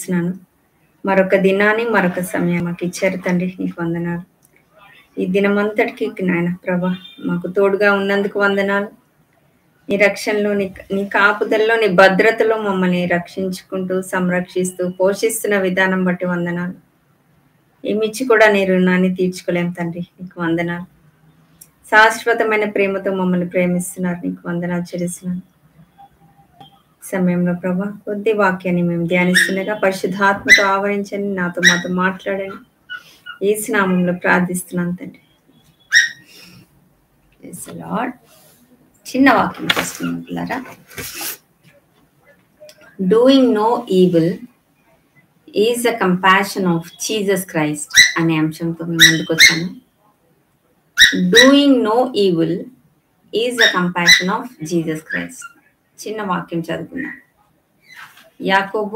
స్తుతిస్తున్నాను. మరొక దినాన్ని, మరొక సమయం మాకు ఇచ్చారు తండ్రి. నీకు వందనాలు. ఈ దినమంతటికి నాయన ప్రభా మాకు తోడుగా ఉన్నందుకు వందనాలు. నీ రక్షణలో, నీ కాపుదల్లో, నీ భద్రతలో మమ్మల్ని రక్షించుకుంటూ, సంరక్షిస్తూ, పోషిస్తున్న విధానం బట్టి వందనాలు. ఏమిచ్చి కూడా నీ రుణాన్ని తీర్చుకోలేం తండ్రి. నీకు వందనాలు. శాశ్వతమైన ప్రేమతో మమ్మల్ని ప్రేమిస్తున్నారు. నీకు వందనాలు చెల్లిస్తున్నాను. సమయంలో ప్రభా కొద్ది వాక్యాన్ని మేము ధ్యానిస్తుండగా పరిశుద్ధాత్మతో ఆవరించండి, నాతో మాతో మాట్లాడండి. యేసు నామములో ప్రార్థిస్తున్నాను తండ్రి. Praise the Lord. చిన్న వాక్యం చేస్తున్నాం పిల్లరా. Doing no evil is the compassion of Jesus Christ అనే అంశంతో మేము ముందుకు వచ్చాను. Doing no evil is the compassion of Jesus Christ. చిన్న వాక్యం చదువుకున్నాం. యాకోబు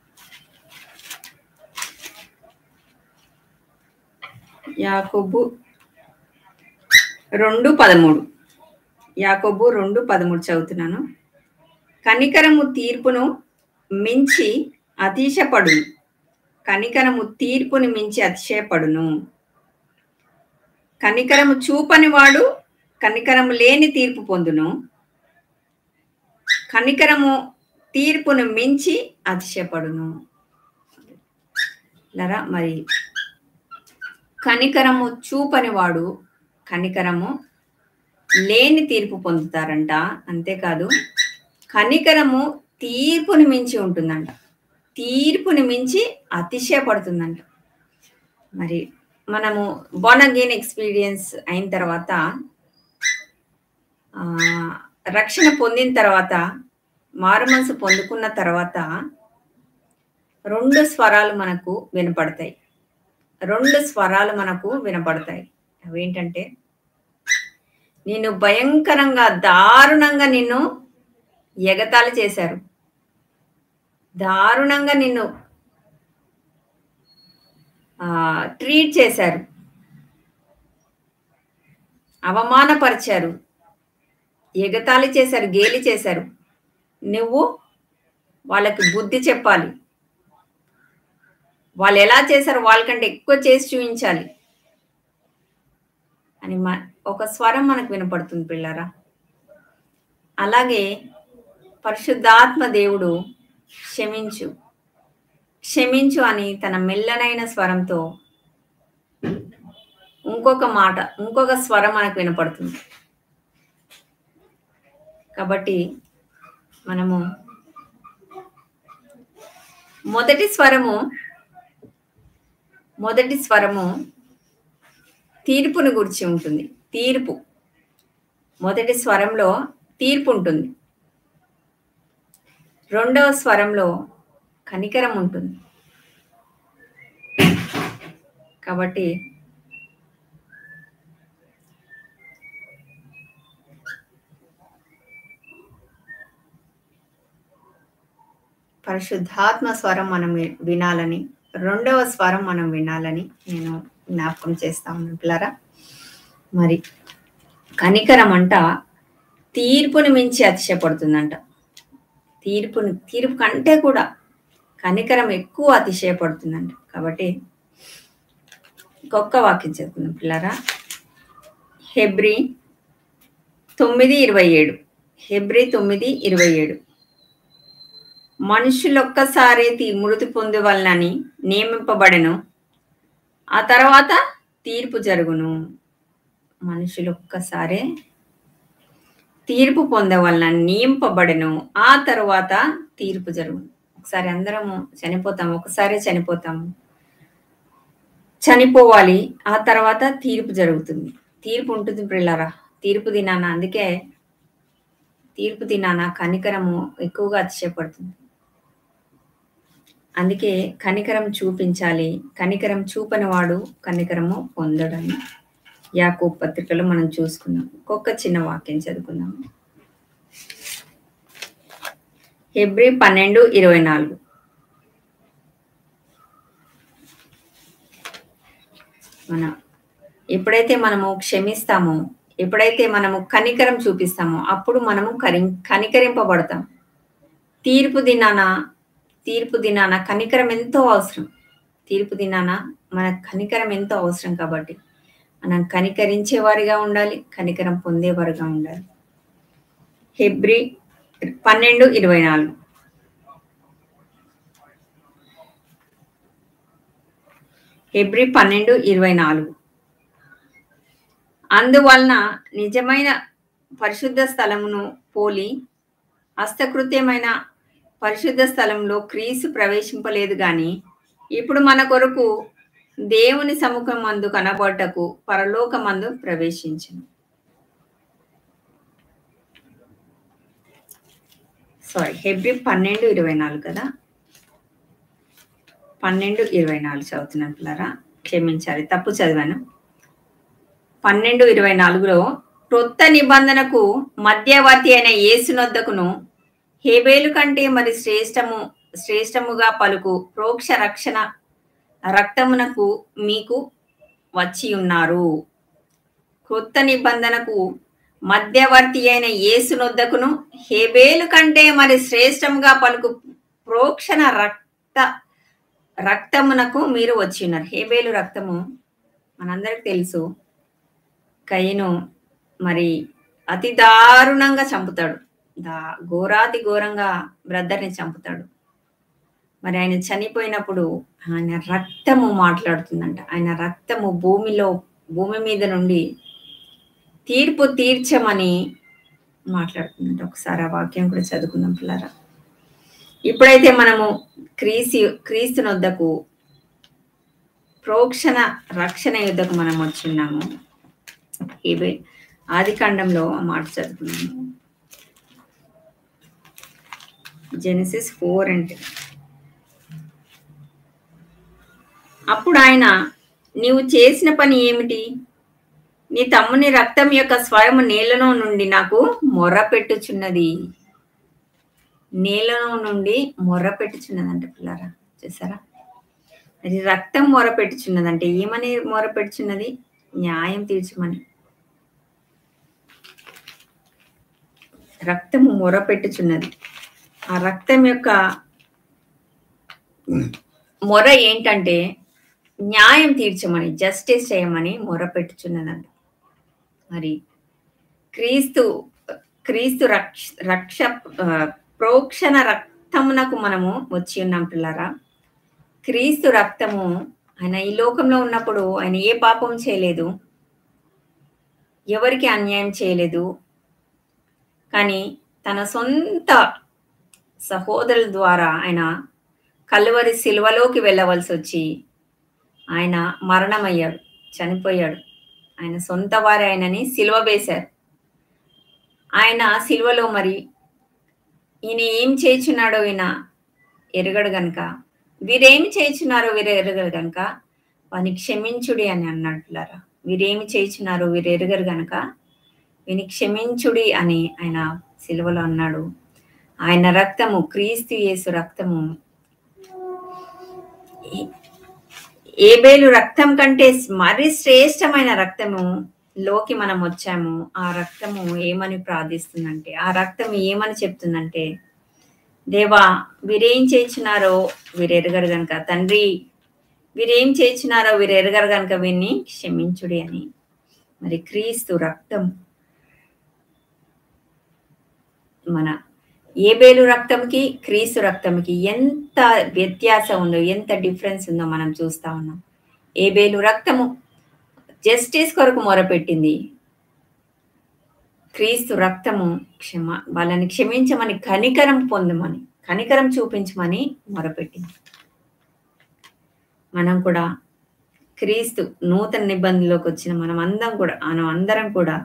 2:13. యాకోబు 2:13 చదువుతున్నాను. కనికరము తీర్పును మించి అతిశయపడును. కనికరము తీర్పుని మించి అతిశయపడును. కనికరము చూపని వాడు కనికరము లేని తీర్పు పొందును. కనికరము తీర్పును మించి అతిశయపడును. లరా మరి కనికరము చూపని వాడు కనికరము లేని తీర్పు పొందుతారంట. అంతేకాదు కనికరము తీర్పుని మించి ఉంటుందంట. తీర్పుని మించి అతిశయపడుతుందంట. మరి మనము బోర్న్ అగైన్ ఎక్స్పీరియన్స్ అయిన తర్వాత, రక్షణ పొందిన తర్వాత, మారు మనసు పొందుకున్న తర్వాత 2 స్వరాలు మనకు వినపడతాయి. 2 స్వరాలు మనకు వినపడతాయి. అవేంటంటే, నిన్ను భయంకరంగా దారుణంగా నిన్ను ఎగతాళి చేశారు, దారుణంగా నిన్ను ట్రీట్ చేశారు, అవమానపరిచారు, ఎగతాళి చేశారు, గేలి చేశారు. నువ్వు వాళ్ళకి బుద్ధి చెప్పాలి. వాళ్ళు ఎలా చేశారు వాళ్ళకంటే ఎక్కువ చేసి చూపించాలి అని ఒక స్వరం మనకు వినపడుతుంది పిల్లరా. అలాగే పరిశుద్ధాత్మ దేవుడు క్షమించు క్షమించు అని తన మెల్లనైన స్వరంతో ఇంకొక స్వరం మనకు వినపడుతుంది. కాబట్టి మనము మొదటి స్వరము తీర్పును గురించి ఉంటుంది. తీర్పు, మొదటి స్వరంలో తీర్పు ఉంటుంది. 2వ స్వరంలో కనికరం ఉంటుంది. కాబట్టి పరిశుద్ధాత్మ స్వరం మనం వినాలని, 2వ స్వరం మనం వినాలని నేను జ్ఞాపకం చేస్తా ఉన్నాను పిల్లరా. మరి కనికరం అంట తీర్పుని మించి అతిశయపడుతుందంట. తీర్పు కంటే కూడా కనికరం ఎక్కువ అతిశయపడుతుందంట. కాబట్టి ఇంకొక వాక్యం చదువుకుందాం పిల్లరా. హెబ్రీ 9:27. హెబ్రీ 9:27. మనుషులొక్కసారి మృతి పొందవలనని నియమింపబడెను, ఆ తర్వాత తీర్పు జరుగును. మనుషులొక్కసారే తీర్పు పొందవలనని నియమింపబడెను, ఆ తర్వాత తీర్పు జరుగును. ఒకసారి అందరము చనిపోతాము, ఒకసారి చనిపోవాలి, ఆ తర్వాత తీర్పు జరుగుతుంది. తీర్పు ఉంటుంది పిల్లరా. తీర్పు దినాన, అందుకే తీర్పు దినాన కనికరము ఎక్కువగా అతిశయపడుతుంది. అందుకే కనికరం చూపించాలి. కనికరం చూపని వాడు కనికరము పొందడని యాకోబు పత్రికలో మనం చూసుకున్నాం. ఒక్కొక్క చిన్న వాక్యం చదువుకుందాం. హెబ్రీ 12:24. ఎప్పుడైతే మనము క్షమిస్తామో, ఎప్పుడైతే మనము కనికరం చూపిస్తామో అప్పుడు మనము కనికరింపబడతాం. తీర్పు దినాన తీర్పు దినాన కనికరం ఎంతో అవసరం. తీర్పు దినాన మనకు కనికరం ఎంతో అవసరం కాబట్టి మనం కనికరించేవారిగా ఉండాలి, కనికరం పొందేవారుగా ఉండాలి. హెబ్రీ 12:24. హెబ్రీ 12:24. అందువలన నిజమైన పరిశుద్ధ స్థలమును పోలి హస్తకృత్యమైన పరిశుద్ధ స్థలంలో క్రీస్తు ప్రవేశింపలేదు గాని ఇప్పుడు మన కొరకు దేవుని సముఖం మందు కనబడటకు పరలోకమందు ప్రవేశించును. హెబ్రీ 12:24 కదా, 12:24 చదువుతున్నాను పిల్లరా, క్షమించాలి తప్పు చదివాను. 12:24లో క్రొత్త నిబంధనకు మధ్యవర్తి అయిన యేసునొద్దకును హేబేలు కంటే మరి శ్రేష్టముగా పలుకు ప్రోక్ష రక్షణ రక్తమునకు మీకు వచ్చి ఉన్నారు. క్రొత్త నిబంధనకు మధ్యవర్తి అయిన యేసునొద్దకును హేబేలు కంటే మరి శ్రేష్టముగా పలుకు ప్రోక్షణ రక్తమునకు మీరు వచ్చి ఉన్నారు. హేబేలు రక్తము మనందరికి తెలుసు. కయ్యను మరి అతి దారుణంగా చంపుతాడు, ఘోరాతి ఘోరంగా బ్రదర్ని చంపుతాడు. మరి ఆయన చనిపోయినప్పుడు ఆయన రక్తము మాట్లాడుతుందంట. ఆయన రక్తము భూమి మీద నుండి తీర్పు తీర్చమని మాట్లాడుతుందంట. ఒకసారి ఆ వాక్యం కూడా చదువుకుందాం పిల్లరా. ఇప్పుడైతే మనము క్రీస్తునొద్దకు ప్రోక్షణ రక్షణ యుద్ధకు మనం వచ్చున్నాము. ఇవే ఆదికాండంలో ఆ మాట చదువుకున్నాము. జెనసిస్ 4 అంటే అప్పుడు ఆయన, నీవు చేసిన పని ఏమిటి? నీ తమ్ముని రక్తం యొక్క స్వరము నేలలో నుండి నాకు మొర్ర పెట్టుచున్నది. నేలలో నుండి మొర్ర పెట్టుచున్నదంట పిల్లరా, చూసారా? అది రక్తం మొర పెట్టుచున్నదంటే ఏమని మొర పెట్టుచున్నది? న్యాయం తీర్చమని. రక్తము మొర పెట్టుచున్నది. ఆ రక్తం యొక్క మొర ఏంటంటే న్యాయం తీర్చమని, జస్టిస్ చేయమని మొర పెట్టుచున్నదంట. మరి క్రీస్తు రక్ష ప్రోక్షణ రక్తమునకు మనము వచ్చి ఉన్నాం పిల్లరా. క్రీస్తు రక్తము, ఆయన ఈ లోకంలో ఉన్నప్పుడు ఆయన ఏ పాపం చేయలేదు, ఎవరికి అన్యాయం చేయలేదు. కానీ తన సొంత సహోదరుల ద్వారా ఆయన కల్వరి సిలువలోకి వెళ్ళవలసి వచ్చి ఆయన మరణమయ్యాడు, చనిపోయాడు. ఆయన సొంత వారు ఆయనని సిలువ వేశారు. ఆయన సిలువలో మరి ఈయన ఏం చేయుచున్నాడో ఈయన ఎరగడు గనుక, వీరేమి చేయుచున్నారో వీరు ఎరగరు గనుక వాని క్షమించుడి అని అన్నట్లురా. వీరేమి చేయుచున్నారో వీరు ఎరగరు గనుక వీని క్షమించుడి అని ఆయన సిలువలో అన్నాడు. ఆయన రక్తము, క్రీస్తు యేసు రక్తము ఏబేలు రక్తం కంటే మరి శ్రేష్టమైన రక్తము లోకి మనం వచ్చాము. ఆ రక్తము ఏమని ప్రార్థిస్తుందంటే, ఆ రక్తం ఏమని చెప్తుందంటే, దేవా వీరేం చేయించున్నారో వీరు ఎరగరు గనుక, తండ్రి వీరేం చేయించున్నారో వీరు ఎరగరు గనుక వీరిని క్షమించుడి అని. మరి క్రీస్తు రక్తం, మన ఏబేలు రక్తంకి క్రీస్తు రక్తంకి ఎంత వ్యత్యాసం ఉందో, ఎంత డిఫరెన్స్ ఉందో మనం చూస్తా ఉన్నాం. ఏబేలు రక్తము జస్టిస్ కొరకు మొరపెట్టింది, క్రీస్తు రక్తము వాళ్ళని క్షమించమని, కనికరం పొందమని, కనికరం చూపించమని మొరపెట్టింది. మనం కూడా క్రీస్తు నూతన నిబంధనలోకి వచ్చిన మనం అందరం కూడా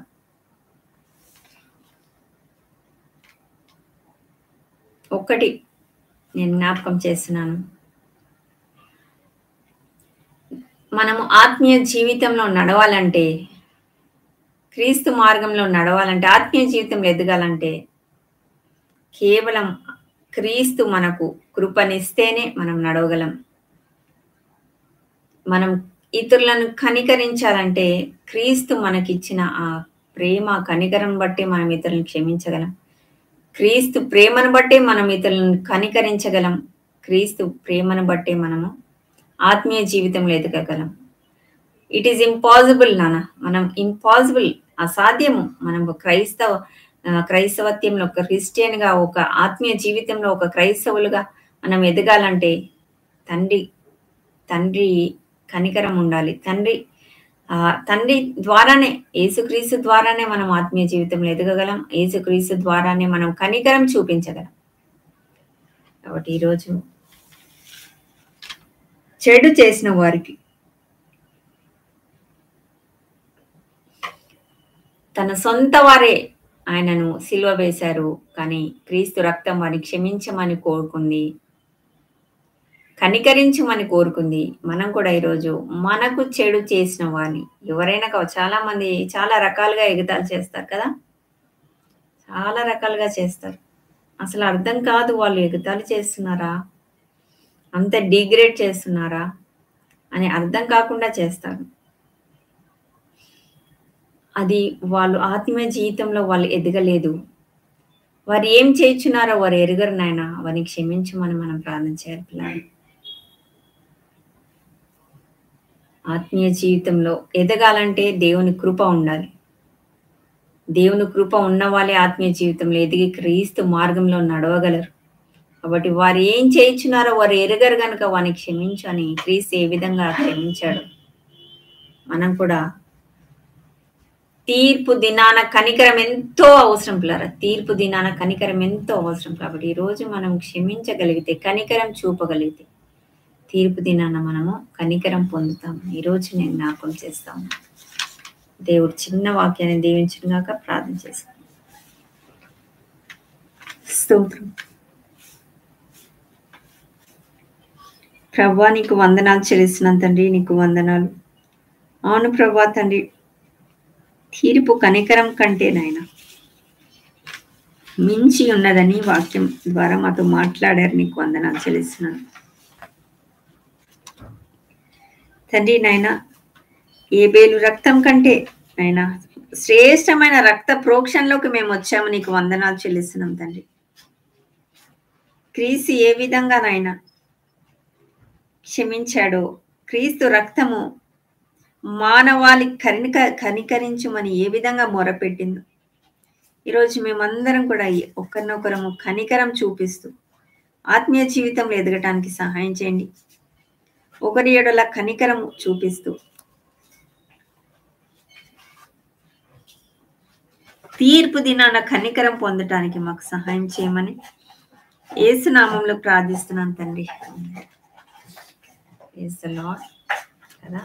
ఒక్కటి నేను జ్ఞాపకం చేస్తున్నాను. మనము ఆత్మీయ జీవితంలో నడవాలంటే, క్రీస్తు మార్గంలో నడవాలంటే, ఆత్మీయ జీవితంలో ఎదగాలంటే కేవలం క్రీస్తు మనకు కృపనిస్తేనే మనం నడవగలం. మనం ఇతరులను కనికరించాలంటే క్రీస్తు మనకిచ్చిన ఆ ప్రేమ, కనికరం బట్టి మనం ఇతరులను క్షమించగలం. క్రీస్తు ప్రేమను బట్టి మనం ఇతరులను కనికరించగలం. క్రీస్తు ప్రేమను బట్టే మనము ఆత్మీయ జీవితంలో ఎదగగలం. ఇట్ ఈస్ ఇంపాసిబుల్ నాన్న. మనం ఇంపాసిబుల్, అసాధ్యము. మనం క్రైస్తవత్యంలో ఒక క్రిస్టియన్‌గా, ఒక ఆత్మీయ జీవితంలో ఒక క్రైస్తవులుగా మనం ఎదగాలంటే తండ్రి తండ్రి కనికరం ఉండాలి. తండ్రి ద్వారానే, యేసుక్రీస్తు ద్వారానే మనం ఆత్మీయ జీవితంలో ఎదగగలం. యేసుక్రీస్తు ద్వారానే మనం కనికరం చూపించగలం. కాబట్టి ఈరోజు చెడు చేసిన వారికి తన సొంత వారే ఆయనను సిలువ వేశారు. కానీ క్రీస్తు రక్తం వారిని క్షమించమని కోరుకుంది, కనికరించమని కోరుకుంది. మనం కూడా ఈరోజు మనకు చెడు చేసిన వారిని, ఎవరైనా చాలా మంది చాలా రకాలుగా ఎగతాళి చేస్తారు కదా, చాలా రకాలుగా చేస్తారు. అసలు అర్థం కాదు, వాళ్ళు ఎగతాళి చేస్తున్నారా, అంత డిగ్రేడ్ చేస్తున్నారా అని అర్థం కాకుండా చేస్తారు. అది వాళ్ళు ఆత్మీయ జీవితంలో వాళ్ళు ఎదగలేదు. వారు ఏం చేయుచున్నారో వారు ఎరుగరు నాయన. వారిని క్షమించమని మనం ప్రార్థన చేయాలి పిల్లలు. ఆత్మీయ జీవితంలో ఎదగాలంటే దేవుని కృప ఉండాలి. దేవుని కృప ఉన్న వాళ్ళే ఆత్మీయ జీవితంలో ఎదిగి క్రీస్తు మార్గంలో నడవగలరు. కాబట్టి వారు ఏం చేయుచున్నారో వారు ఎరుగరు గనుక వారిని క్షమించు అని క్రీస్తు ఏ విధంగా క్షమించాడు. మనం కూడా తీర్పు దినాన కనికరం ఎంతో అవసరం పిల్లరా. తీర్పు దినాన కనికరం ఎంతో అవసరం. కాబట్టి ఈరోజు మనం క్షమించగలిగితే, కనికరం చూపగలిగితే, తీర్పు దినాన మనము కనికరం పొందుతాము. ఈరోజు నేను జ్ఞాపకం చేస్తాము. దేవుడు చిన్న వాక్యాన్ని దీవించుగాక. ప్రార్థన చేస్తాను. స్తోత్రం ప్రభువా, నీకు వందనాలు చెల్లిస్తున్నాను తండ్రి. నీకు వందనాలు. అవును ప్రభువా తండ్రి, తీర్పు కనికరం కంటే నాయన మించి ఉన్నదని వాక్యం ద్వారా మాతో మాట్లాడారు. నీకు వందనాలు చెల్లిస్తున్నాను తండ్రి. నాయన ఏబేలు రక్తం కంటే నాయన శ్రేష్టమైన రక్త ప్రోక్షణలోకి మేము వచ్చాము. నీకు వందనాలు చెల్లిస్తున్నాం తండ్రి. క్రీస్తు ఏ విధంగా నాయన క్షమించాడో, క్రీస్తు రక్తము మానవాళి కనికరించుమని ఏ విధంగా మొరపెట్టిందో, ఈరోజు మేమందరం కూడా ఒకరినొకరము కనికరం చూపిస్తూ ఆత్మీయ జీవితంలో ఎదగటానికి సహాయం చేయండి. ఒకరి ఏడల కనికరం చూపిస్తూ తీర్పు దినాన కనికరం పొందటానికి మాకు సహాయం చేయమని యేసు నామంలో ప్రార్థిస్తున్నాను తండ్రి. కదా,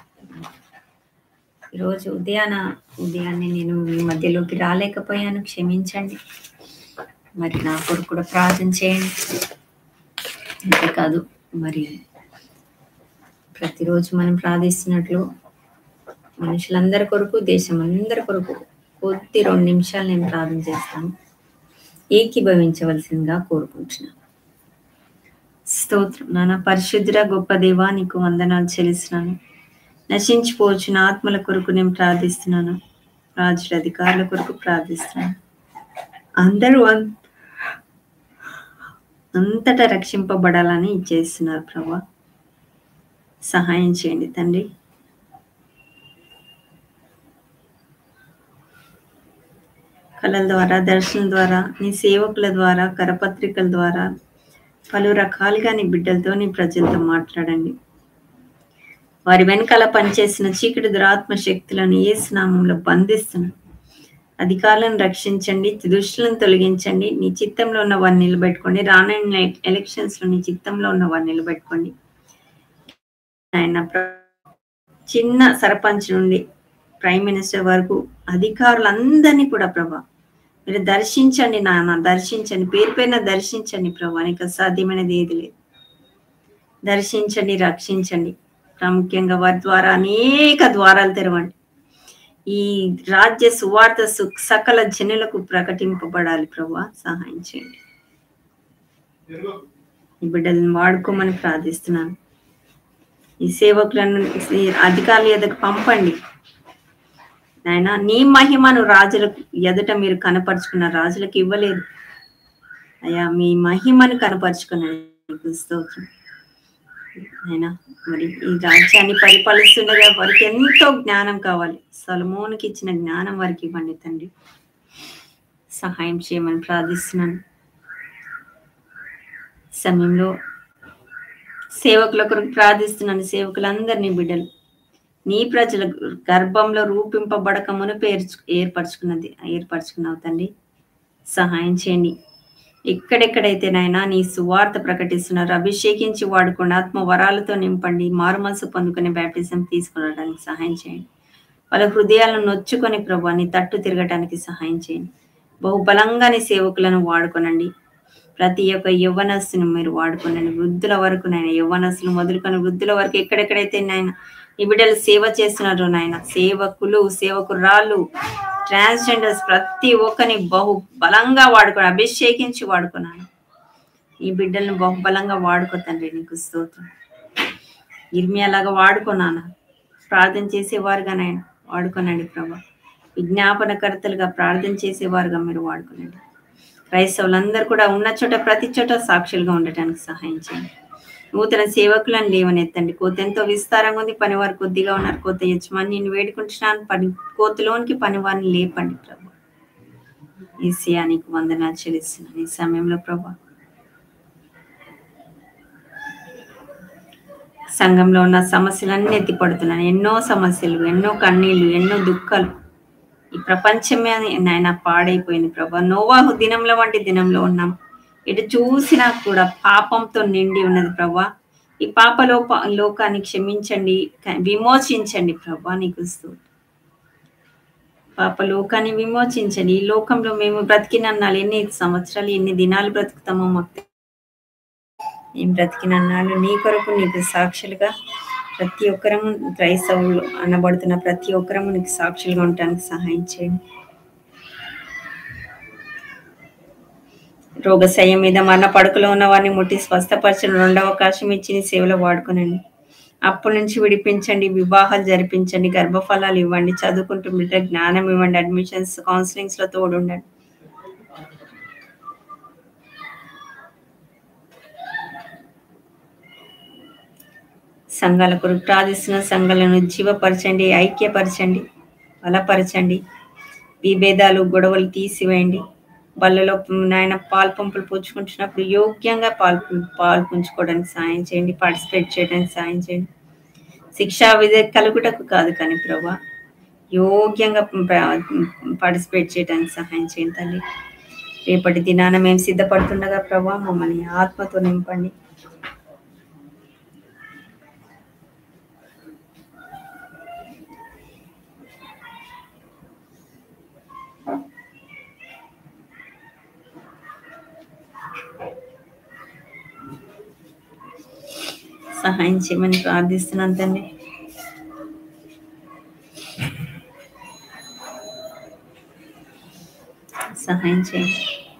ఈరోజు ఉదయాన్నే నేను మీ మధ్యలోకి రాలేకపోయాను, క్షమించండి. మరి నా కొరకు కూడా ప్రార్థన చేయండి. అంతేకాదు, మరి ప్రతిరోజు మనం ప్రార్థిస్తున్నట్లు మనుషులందరి కొరకు, దేశం అందరి కొరకు కొద్ది 2 నిమిషాలు నేను ప్రార్థన చేస్తాను. ఏకీభవించవలసిందిగా కోరుకుంటున్నాను. స్తోత్రం నాన్న. పరిశుద్ధుడ గొప్ప దేవా, నీకు వందనాలు చెల్లిస్తున్నాను. నశించిపోవచ్చిన ఆత్మల కొరకు నేను ప్రార్థిస్తున్నాను. రాజుల అధికారుల కొరకు ప్రార్థిస్తున్నాను. అందరూ అంతటా రక్షింపబడాలని చేస్తున్నారు ప్రభా. సహాయం చేయండి తండ్రి. కళల ద్వారా, దర్శనం ద్వారా, నీ సేవకుల ద్వారా, కరపత్రికల ద్వారా పలు రకాలుగా నీ బిడ్డలతో, నీ ప్రజలతో మాట్లాడండి. వారి వెనకాల పనిచేసిన చీకటి దురాత్మ శక్తులను యేసు నామములో బంధిస్తున్నాను. అధికారులను రక్షించండి, దుష్టులను తొలగించండి. నీ చిత్తంలో ఉన్న వారిని నిలబెట్టుకోండి. రానున్న ఎలక్షన్స్ లో నీ చిత్తంలో ఉన్న వారిని నిలబెట్టుకోండి. ఆయన చిన్న సర్పంచ్ నుండి ప్రైమ్ మినిస్టర్ వరకు అధికారులందరినీ కూడా ప్రభా మీరు దర్శించండి నాన్న, దర్శించండి. పేరు పేరున దర్శించండి ప్రభా. నీకు అసాధ్యమైనది ఏది లేదు. దర్శించండి, రక్షించండి. ప్రాముఖ్యంగా వారి ద్వారా అనేక ద్వారాలు తెరవండి. ఈ రాజ్య సువార్త సకల జనులకు ప్రకటింపబడాలి ప్రభా. సహాయం చేయండి. ఈ బిడ్డలను వాడుకోమని ప్రార్థిస్తున్నాను. ఈ సేవకులను అధికారుల ఎదుకు పంపండి నాయన. నీ మహిమను రాజులకు ఎదుట మీరు కనపరుచుకున్న రాజులకు ఇవ్వలేదు అయ్యా. మీ మహిమను కనపరుచుకున్నాడు నీకు స్తోత్రం అయినా. మరి ఈ రాజ్యాన్ని పరిపాలిస్తుండగా వారికి ఎంతో జ్ఞానం కావాలి. సొలొమోనుకి ఇచ్చిన జ్ఞానం వారికి ఇవ్వండి తండ్రి. సహాయం చేయమని ప్రార్థిస్తున్నాను. సమయంలో సేవకుల కొరకు ప్రార్థిస్తున్నాను. సేవకులందరినీ బిడ్డలు నీ ప్రజల గర్భంలో రూపింపబడక మునుపు ఏర్పరచుకున్నావు తండ్రి. సహాయం చేయండి. ఎక్కడెక్కడైతే నాయనా నీ సువార్త ప్రకటిస్తున్నారు, అభిషేకించి వాడుకోండి. ఆత్మ వరాలతో నింపండి. మారు మనసు పొందుకునే బ్యాప్టిజం తీసుకురావడానికి సహాయం చేయండి. వాళ్ళ హృదయాలను నొచ్చుకొని ప్రభు నీ తట్టు తిరగటానికి సహాయం చేయండి. బహుబలంగా నీ సేవకులను వాడుకోనండి. ప్రతి ఒక్క యవ్వనస్తుని మీరు వాడుకోనండి. వృద్ధుల వరకు నాయన, యవ్వనస్తులు మొదలుకొని వృద్ధుల వరకు ఎక్కడెక్కడైతే నాయన ఈ బిడ్డలు సేవ చేస్తున్నారు నాయన, సేవకులు, సేవకురాళ్ళు, ట్రాన్స్జెండర్స్ ప్రతి ఒక్కరిని బహు బలంగా వాడుకోను, అభిషేకించి వాడుకున్నాను. ఈ బిడ్డలను బహుబలంగా వాడుకో తండ్రి. నీకు స్తోత్రం. ఇర్మియాలాగా వాడుకున్నాను. ప్రార్థన చేసేవారుగా నాయన వాడుకోనండి ప్రభా. విజ్ఞాపనకర్తలుగా ప్రార్థన చేసేవారుగా మీరు వాడుకోనండి. క్రైస్తవులందరూ కూడా ఉన్న చోట ప్రతి చోట సాక్షులుగా ఉండటానికి సహాయం చేయండి. నూతన సేవకులను లేవనెత్తండి. కోత ఎంతో విస్తారంగా ఉంది, పని వారు కొద్దిగా ఉన్నారు. కోత యజమాని నేను వేడుకుంటున్నాను, కోతలోనికి పని వారిని లేపండి ప్రభు. యేసయ్యా నీకు వందనాలు చెల్లిస్తున్నాను ఈ సమయంలో ప్రభా. సంఘంలో ఉన్న సమస్యలన్నీ ఎత్తిపడుతున్నాను. ఎన్నో సమస్యలు, ఎన్నో కన్నీళ్లు, ఎన్నో దుఃఖాలు. ఈ ప్రపంచమే నాయన పాడైపోయింది ప్రభా. నోవాహు దినంలో వంటి దినంలో ఉన్నాం. ఎటు చూసినా కూడా పాపంతో నిండి ఉన్నది ప్రభా. ఈ లోకాన్ని క్షమించండి, విమోచించండి ప్రభా. నీకు స్తోత్రం. పాప లోకాన్ని విమోచించండి. ఈ లోకంలో మేము బ్రతికినన్నాళ్ళు ఎన్ని సంవత్సరాలు, ఎన్ని దినాలు బ్రతుకుతామో మాకు ఏం బ్రతికినన్నాళ్ళు నీ కొరకు నీకు సాక్షులుగా ప్రతి ఒక్కరము, క్రైస్తవులు అనబడుతున్న ప్రతి ఒక్కరము నీకు సాక్షులుగా ఉండటానికి సహాయం చేయండి. రోగశయ్య మీద మరణ పడుకలో ఉన్న వారిని ముట్టి స్వస్థపరచడం, రెండవ అవకాశం ఇచ్చి నీ సేవలో వాడుకోనండి. అప్పటి నుంచి విడిపించండి, వివాహాలు జరిపించండి, గర్భఫలాలు ఇవ్వండి, చదువుకుంటూ బిడ్డ జ్ఞానం ఇవ్వండి, అడ్మిషన్స్ కౌన్సిలింగ్స్ లో తోడు ఉండండి. సంఘాల కొరకు ప్రార్థిస్తున్న సంఘాలను జీవపరచండి, ఐక్యపరచండి, బలపరచండి. విభేదాలు, గొడవలు తీసివేయండి. బళ్ళలో నాయన పాలు పంపులు పుచ్చుకుంటున్నప్పుడు యోగ్యంగా పాలు పుంజుకోవడానికి సాయం చేయండి, పార్టిసిపేట్ చేయడానికి సాయం చేయండి. శిక్షా విధి కలుగుటకు కాదు కానీ ప్రభా, యోగ్యంగా పార్టిసిపేట్ చేయడానికి సహాయం చేయండి తల్లి. రేపటి దినాన మేము సిద్ధపడుతుండగా ప్రభా మమ్మల్ని ఆత్మతో నింపండి. సహాయం చేయమని ప్రార్థిస్తున్నాను తండ్రి. సహాయం చేయండి.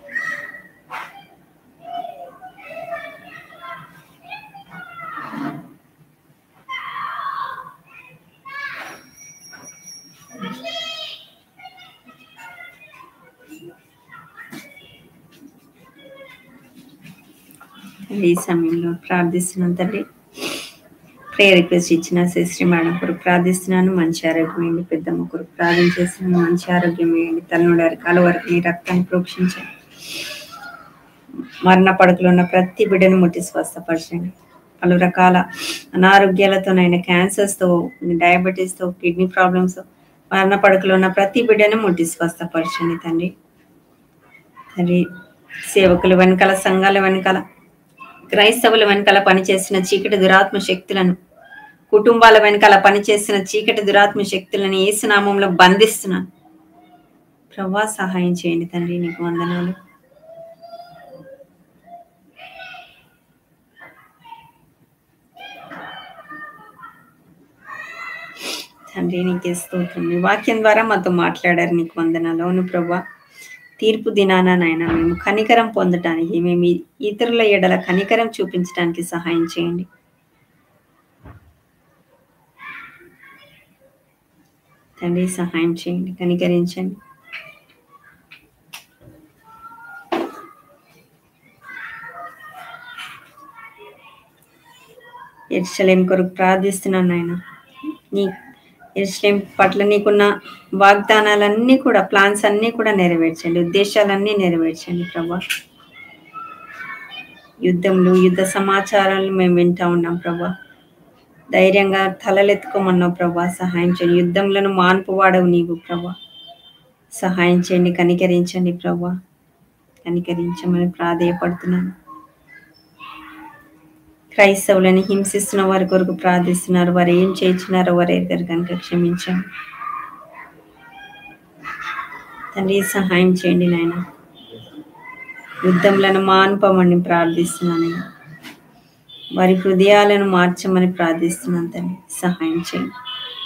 ఈ సమయంలో ప్రార్థిస్తున్నాను తండ్రి. ప్రేయర్ రిక్వెస్ట్ ఇచ్చిన శ్రీ మేడం కొరకు ప్రార్థిస్తున్నాను. మంచి ఆరోగ్యం వేయండి. పెద్దమ్మ కొరకు ప్రార్థన చేస్తున్నాను. మంచి ఆరోగ్యం వేయండి. తల్లుడి అరకాల వరకు నీ రక్తాన్ని ప్రోక్షించండి. మరణ పడకలో ఉన్న ప్రతి బిడ్డను ముట్టి స్వస్థపరచండి. పలు రకాల అనారోగ్యాలతోనైనా, క్యాన్సర్స్తో, డయాబెటీస్తో, కిడ్నీ ప్రాబ్లమ్స్, మరణ పడకలో ఉన్న ప్రతి బిడ్డను ముట్టి స్వస్థపరచండి తండ్రి. తండ్రి సేవకుల వెనకాల, సంఘాల వెనకాల, క్రైస్తవుల వెనకాల పనిచేసిన చీకటి దురాత్మ శక్తులను, కుటుంబాల వెనకాల పనిచేసిన చీకటి దురాత్మ శక్తులను యేసునామంలో బంధిస్తున్నాను. ప్రభా సహాయం చేయండి తండ్రి. నీకు వందనాలు. తండ్రి నీకే స్తోత్రం. నీ వాక్యం ద్వారా మాతో మాట్లాడారు. నీకు వందనాలు. అవును ప్రభా, తీర్పు దినాన నాయన మేము కనికరం పొందటానికి, మేము ఇతరుల ఎడల కనికరం చూపించడానికి సహాయం చేయండి. తండ్రి సహాయం చేయండి, కనికరించండి. యెరూషలేం కొరకు ప్రార్థిస్తున్నాను నాయన. నీ యెరూషలేం పట్ల నీకున్న వాగ్దానాలన్నీ కూడా, ప్లాన్స్ అన్నీ కూడా నెరవేర్చండి. ఉద్దేశాలన్నీ నెరవేర్చండి ప్రభా. యుద్ధ సమాచారాలు మేము వింటా ఉన్నాం ప్రభా. ధైర్యంగా తలలెత్తుకోమన్నావు ప్రభా. సహాయం చేయండి. యుద్ధంలను మాన్పువాడవు నీవు ప్రభా. సహాయం చేయండి, కనికరించండి ప్రభా. కనికరించమని ప్రాధేయపడుతున్నాను. క్రైస్తవులని హింసిస్తున్న వారి కొరకు ప్రార్థిస్తున్నారు. వారు ఏం చేయించినారో వారు ఎరుగరు కనుక క్షమించండి తండ్రి. సహాయం చేయండి నాయన. యుద్ధంలను మాన్పమని ప్రార్థిస్తున్నాను. వారి హృదయాలను మార్చమని ప్రార్థిస్తున్నాను తండ్రి. సహాయం చేయండి.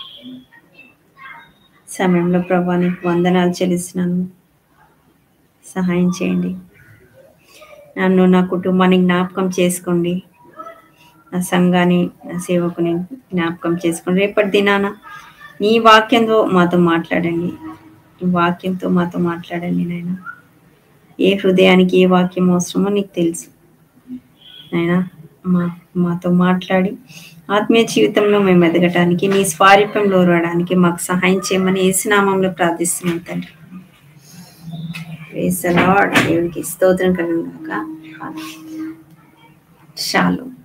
సమయంలో ప్రభా నీకు వందనాలు చెల్లిస్తున్నాను. సహాయం చేయండి. నన్ను, నా కుటుంబాన్ని జ్ఞాపకం చేసుకోండి. నా సంఘాన్ని, నా సేవకుని జ్ఞాపకం చేసుకోండి. రేపటి దినాన నీ వాక్యంతో మాతో మాట్లాడండి. నీ వాక్యంతో మాతో మాట్లాడండి నాయన. ఏ హృదయానికి ఏ వాక్యం అవసరమో నీకు తెలుసు నాయన. మాతో మాట్లాడి ఆత్మీయ జీవితంలో మేము ఎదగటానికి, నీ స్వారూప్యంలో రావడానికి మాకు సహాయం చేయమని యేసు నామములో ప్రార్థిస్తున్నాం తండ్రి. Praise the lord. దేవునికి స్తోత్రం కలుగును గాక. షాలోమ్.